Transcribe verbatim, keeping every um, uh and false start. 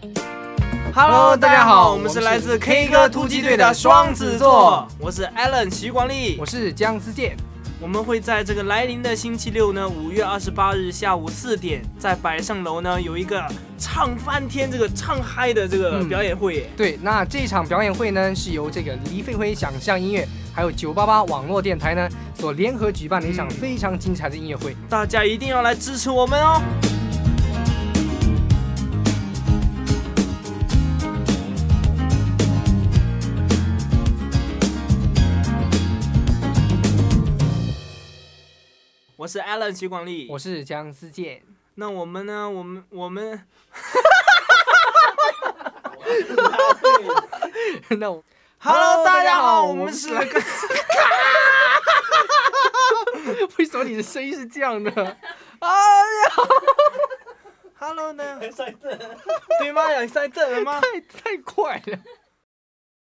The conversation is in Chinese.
Hello， 大家好，我们是来自 K 歌突击队的双子座，我是 Alan 徐广利， 我是姜思健。 我们会在这个来临的星期六呢，五月二十八日下午四点，在百盛楼呢有一个唱翻天、这个唱嗨的这个表演会、 嗯。对，那这场表演会呢是由这个黎飞辉想象音乐还有九八八网络电台呢所联合举办的一场非常精彩的音乐会， 嗯、大家一定要来支持我们哦。我是 Alan 徐广利， 我是姜思健。 那我们呢？我们我们， 那我 ，Hello， 大家好，我们是。 为什么你的声音是这样的？ 哎呀 ，Hello 呢？对吗？有塞顿了吗？ 太太快了。